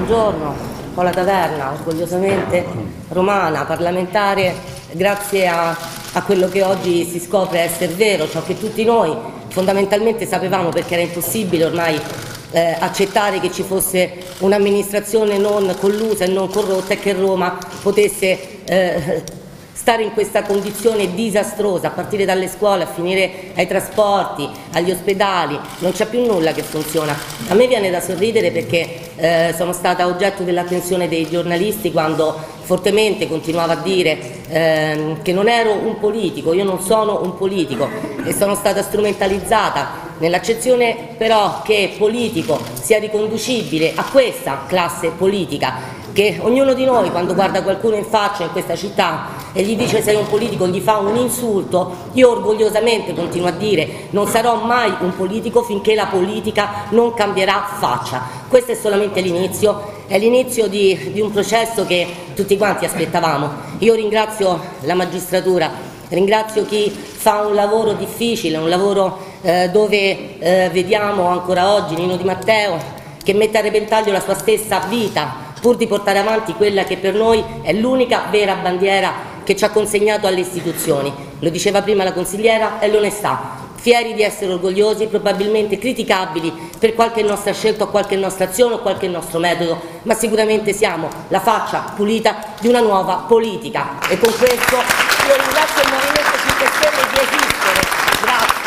buongiorno. Paola Taverna, orgogliosamente romana, parlamentare, grazie a quello che oggi si scopre essere vero, ciò che tutti noi fondamentalmente sapevamo, perché era impossibile ormai accettare che ci fosse un'amministrazione non collusa e non corrotta e che Roma potesse stare in questa condizione disastrosa, a partire dalle scuole, a finire ai trasporti, agli ospedali, non c'è più nulla che funziona. A me viene da sorridere perché sono stata oggetto dell'attenzione dei giornalisti quando fortemente continuavo a dire che non ero un politico, io non sono un politico e sono stata strumentalizzata nell'accezione però che politico sia riconducibile a questa classe politica, che ognuno di noi quando guarda qualcuno in faccia in questa città e gli dice sei un politico, gli fa un insulto. Io orgogliosamente continuo a dire non sarò mai un politico finché la politica non cambierà faccia. Questo è solamente l'inizio, è l'inizio di un processo che tutti quanti aspettavamo. Io ringrazio la magistratura, ringrazio chi fa un lavoro difficile, un lavoro dove vediamo ancora oggi Nino Di Matteo che mette a repentaglio la sua stessa vita pur di portare avanti quella che per noi è l'unica vera bandiera che ci ha consegnato alle istituzioni. Lo diceva prima la consigliera, è l'onestà. Fieri di essere orgogliosi, probabilmente criticabili per qualche nostra scelta o qualche nostra azione o qualche nostro metodo, ma sicuramente siamo la faccia pulita di una nuova politica. E con questo io ringrazio il Movimento 5 Stelle di esistere. Grazie.